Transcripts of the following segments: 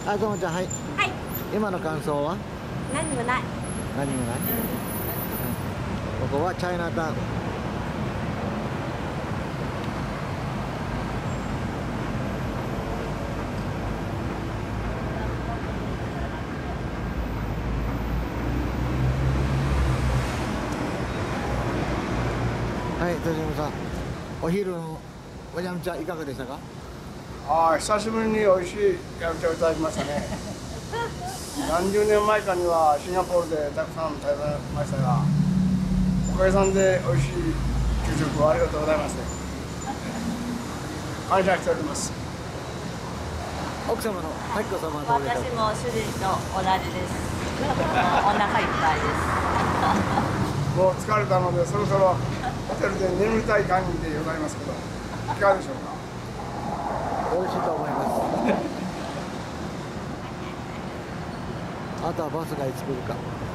あ、ともちゃん、はい。 はい。 今の感想は？ 何もない。 何もない。ここはチャイナタウン。はい、戸島さん、お昼のおやむちゃんいかがでしたか？ ああ、久しぶりに美味しいやむちゃをいただきましたね。何十年前かにはシンガポールでたくさん食べましたが、おかげさんで美味しい給食をありがとうございます。感謝しております。 奥様のタキコ様はどうですか？ 私も主人と同じです。お腹いっぱいです。 もう疲れたのでそろそろホテルで眠りたい感じでございますけど、いかがでしょうか？ 美味しいと思います。あとはバスがいつ来るか。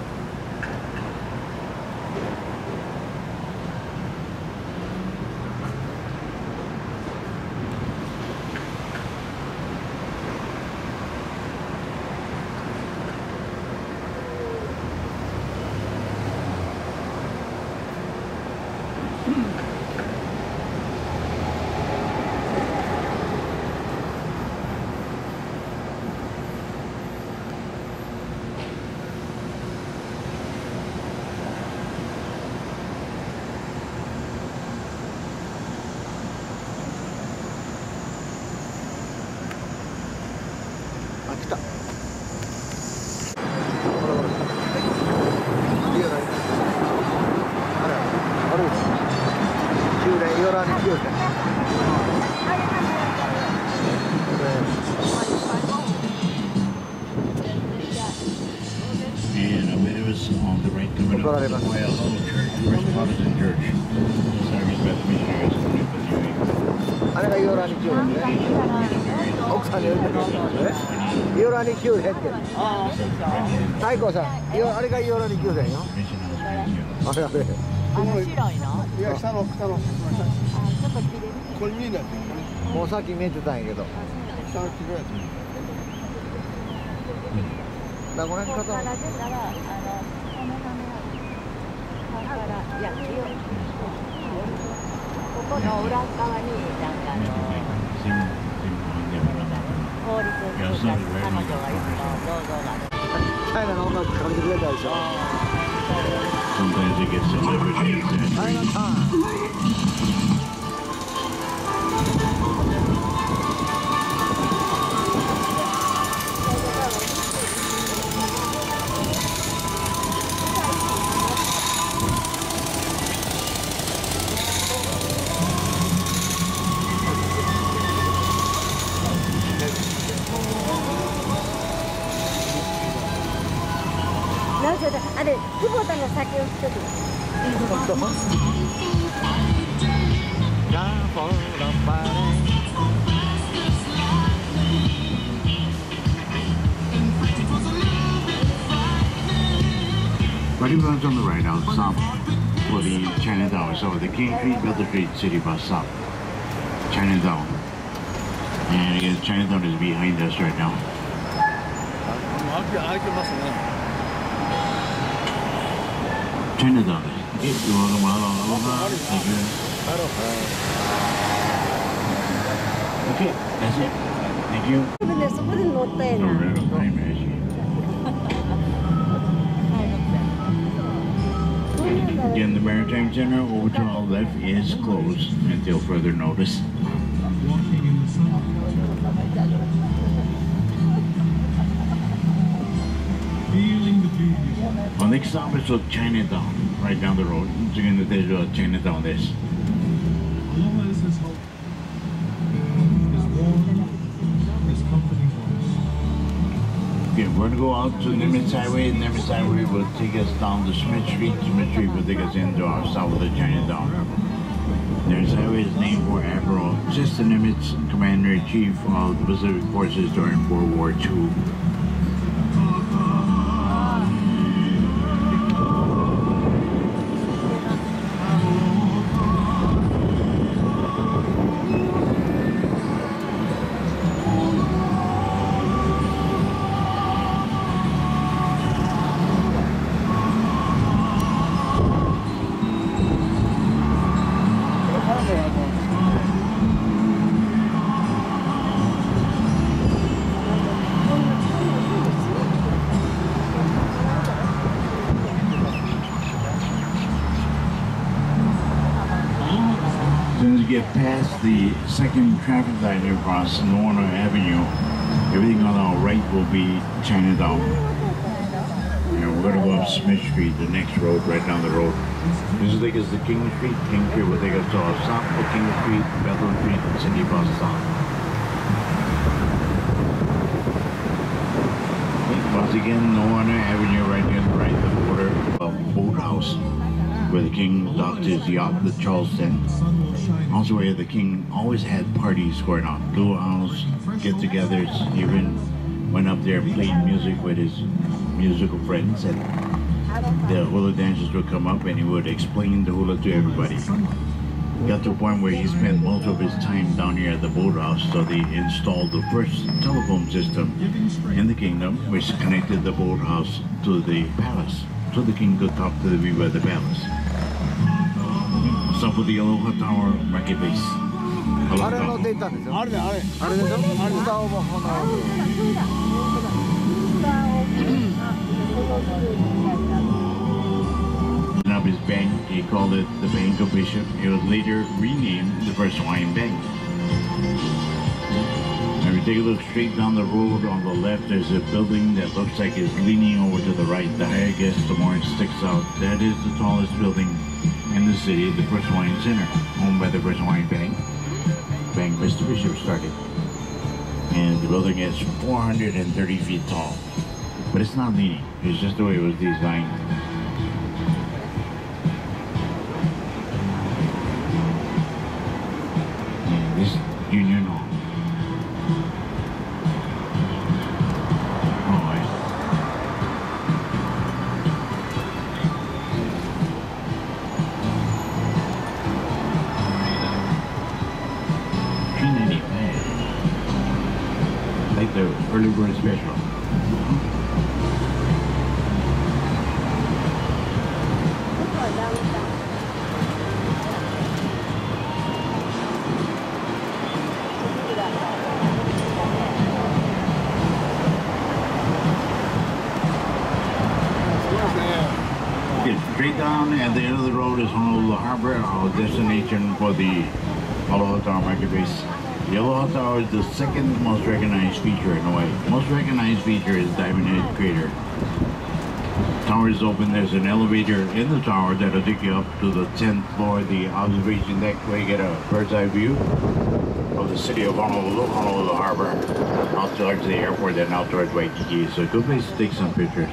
あ、来た。 And it was on the right coming up by a little church, First Protestant Church. Cyrus Beth missionaries coming up with you. あれがイオラニ宮殿ね。奥さんに言うてるイオラニ宮殿って。太鼓さん、あれがイオラニ宮殿よ。あれあれ。 あの白いの？ いや、下の。 ちょっと切れる。 これ見えない。 もうさっき見えてたんやけど。 下の切れやつ。 だからこの辺ここから方。 出たらここからいやここの裏側になんか法律を作った彼女がいつも銅像がある。 チャイナの音楽かけてくれたでしょ。 Sometimes it gets celebrated. チャイナタウン。 あれ、久保田の酒を一つ。 Ready runs on the right out south for the Chinatown. So the King Street, Belter Street City Bus south. Chinatown. And again, Chinatown is behind us right now. Chinatown. Okay, that's it. Thank you. そこで乗ったやな。 Again, the Maritime Center over to our left is closed until further notice. Our next stop is Chinatown, right down the road. So again, there's Chinatown this. Okay, we're gonna go out to Nimitz Highway. Nimitz Highway will take us down to Smith Street. Smith Street will take us into our south of the Chinatown. Nimitz Highway is named for Admiral Justin Nimitz, Commander-in-Chief of the Pacific Forces during World War II. get past the second traffic light across Noana Avenue, everything on our right will be Chinatown. And we're going to go up Smith Street, the next road, right down the road. This is like the King Street. King Street will take us to our south, the King Street, Bethel Street, and City Bus Stop. Once again, Noana Avenue right here on the right, the border of Boathouse, where the king docked his yacht, the Charleston. Also where the king always had parties going on, luau's, get-togethers, even went up there and played music with his musical friends, and the hula dancers would come up and he would explain the hula to everybody. Got to a point where he spent most of his time down here at the boathouse, so they installed the first telephone system in the kingdom, which connected the boathouse to the palace, so the king could talk to the people at the palace. Stop with the Aloha Tower market base. あれ乗って行ったんですよ。あれでしょ。歌をもこの。 Up his bank, he called it the Bank of Bishop. It was later renamed the First Hawaiian Bank. Now, if you take a look straight down the road on the left, there's a building that looks like it's leaning over to the right. The higher it gets, the more it sticks out. That is the tallest building in the city, the First Hawaiian Center, owned by the First Hawaiian Bank. Bank Mr. Bishop started. And the building is 430 feet tall. But it's not leaning. It's just the way it was designed. And this Union Hall. Like the early bird special. Straight down at the end of the road is Honolulu Harbor, our destination for the Aloha Tower market base. The Aloha Tower is the second most recognized feature in Hawaii. Most recognized feature is Diamond Head Crater. Tower is open. There's an elevator in the tower that'll take you up to the 10th floor, the observation deck, where you get a bird's eye view of the city of Honolulu, Honolulu Harbor, out towards the airport and out towards Waikiki. It's a good place to take some pictures.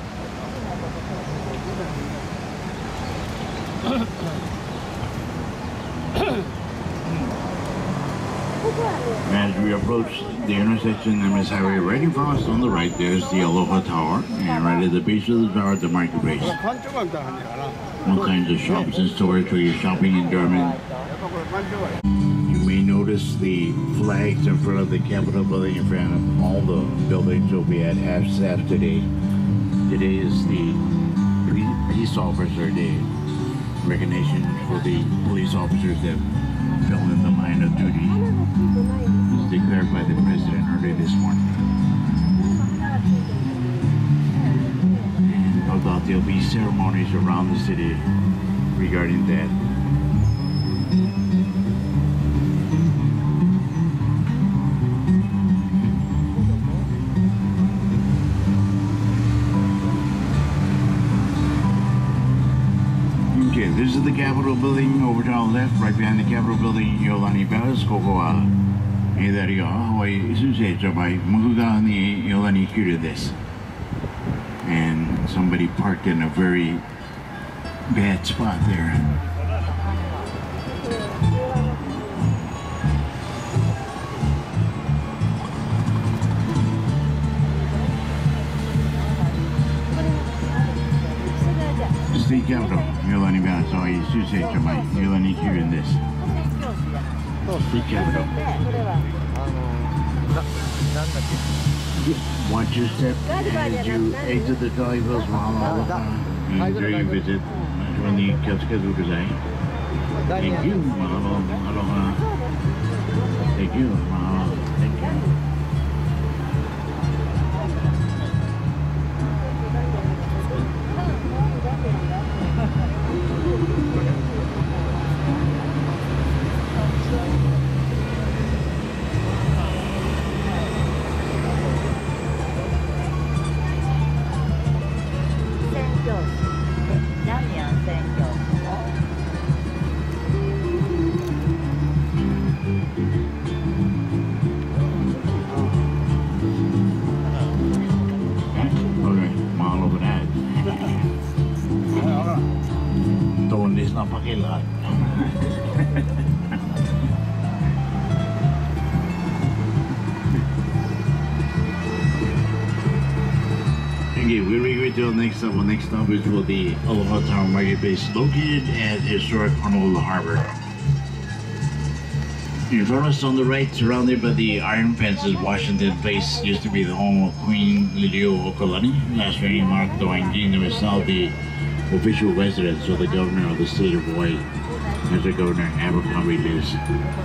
As we approach the intersection of Miss Highway, right in front of us on the right, there's the Aloha Tower, and right at the base of the tower, the marketplace. All kinds of shops and stores where you're shopping in Durban. You may notice the flags in front of the Capitol building, in front of all the buildings will be at half-staff today. Today is the Peace Officer Day. Recognition for the police officers that fell in the line of duty. It was declared by the president early this morning. And no doubt there'll be ceremonies around the city regarding that. Okay, this is the Capitol building over to our left, right behind the Capitol building, Iolani Palace, Kokoa. There you go. Hawaii Susei Jabai, Maguga ni Iolani Kira this. And somebody parked in a very bad spot there. State Capitol, Iolani Palace, Hawaii Susei Jabai, Iolani Kira this. State Capitol. Watch your step as you exit the Jolly Hills Mahalo. Enjoy your visit. Thank you, Mahalo. Aloha. Thank you, Mahalo. Thank you. a lot. Okay, we're going to the next stop. The next stop is for the Aloha Town Marketplace, located at historic Honolulu Harbor. In front of us on the right, surrounded by the iron fences, Washington Place used to be the home of Queen Liliuokalani. Last reigning monarch Dowainji is now the official residence of the governor of the state of Hawaii, Mr. Governor Abercrombie lives.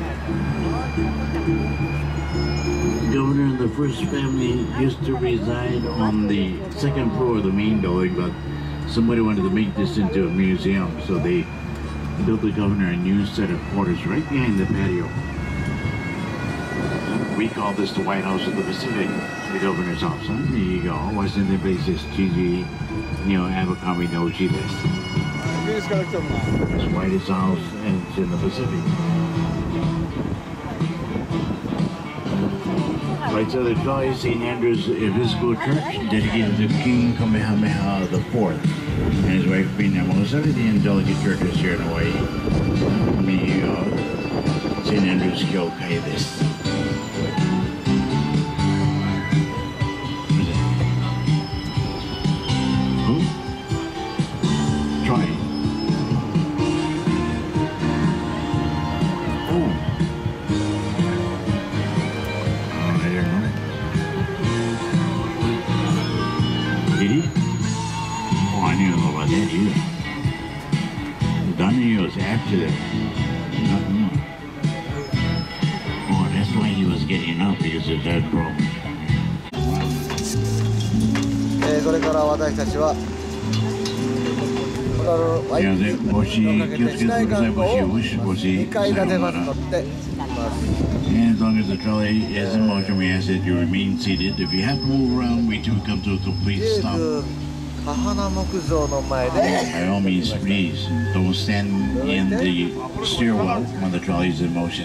The governor and the first family used to reside on the second floor of the main building, but somebody wanted to make this into a museum, so they built the governor a new set of quarters right behind the patio. We call this the White House of the Pacific, the governor's house. Huh? There you go. Washington Place is cheesy, Abercrombie no cheese. It's White's house and it's in the Pacific. Right to the trolley, St. Andrew's Episcopal Church, dedicated to King Kamehameha IV and his wife Queen Namosa. The Angelica Church is here in Hawaii. St. Andrew's Kyokai this. After that, nothing more. Oh, that's why he was getting up, because of that problem. これから私たちはもし気をつけてください。もし 2階建てバス乗っています。 And as long as the trolley is in motion, we ask that you remain seated. If you have to move around, we do come to a complete stop. By all means, please don't stand in the stairwell when the trolley is in motion.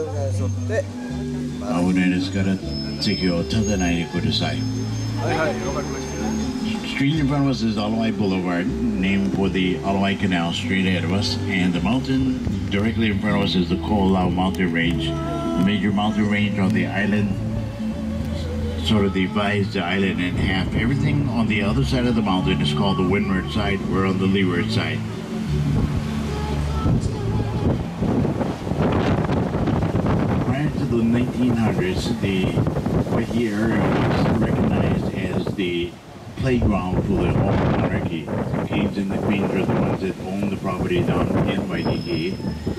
青船ですから席を立たないでください。Street in front of us is Alawai Boulevard, named for the Alawai Canal straight ahead of us, and the mountain directly in front of us is the Ko'olau mountain range, the major mountain range on the island. Sort of divides the island in half. Everything on the other side of the mountain is called the windward side. We're on the leeward side. Prior to the 1900s, the Waikiki area was recognized as the playground for the Hawaiian monarchy. The kings and the queens were the ones that owned the property down in Waikiki.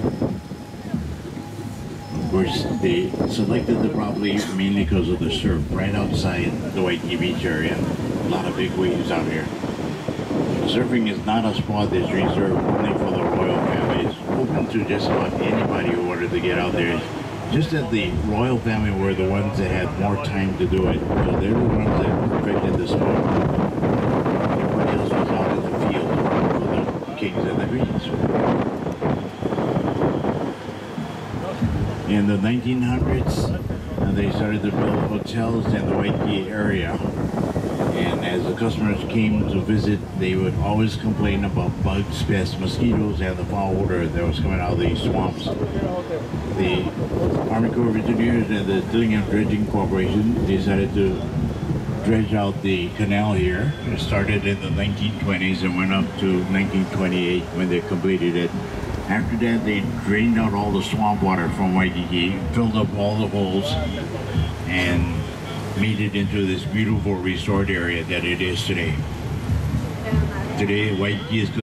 Of course, they selected the property mainly because of the surf right outside the Waikiki Beach area. A lot of big waves out here. Surfing is not a sport that's reserved only for the royal family. It's open to just about anybody who wanted to get out there. Just that the royal family were the ones that had more time to do it. So they're the ones that perfected the sport. Everybody else was out in the field for the kings and the queens. In the 1900s, they started to build hotels in the Waikiki area. And as the customers came to visit, they would always complain about bugs, pests, mosquitoes, and the foul odor that was coming out of these swamps. The Army Corps of Engineers and the Dillingham Dredging Corporation decided to dredge out the canal here. It started in the 1920s and went up to 1928 when they completed it. After that, they drained out all the swamp water from Waikiki, filled up all the holes, and made it into this beautiful resort area that it is today. Today, Waikiki is